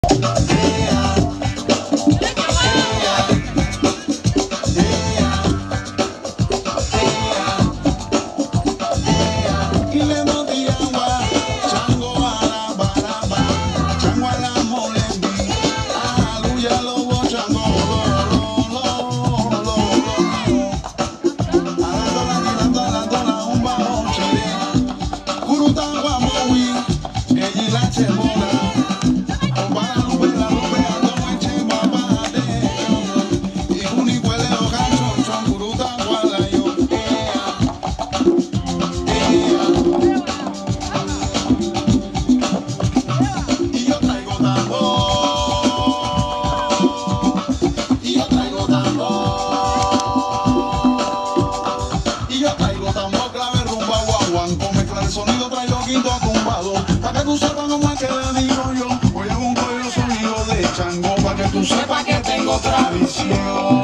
Sonido traigo quinto tumbado, pa' que tú sepas cómo es que le digo yo. Voy a un sonido de chango, pa' que tú sepas que tengo tradición.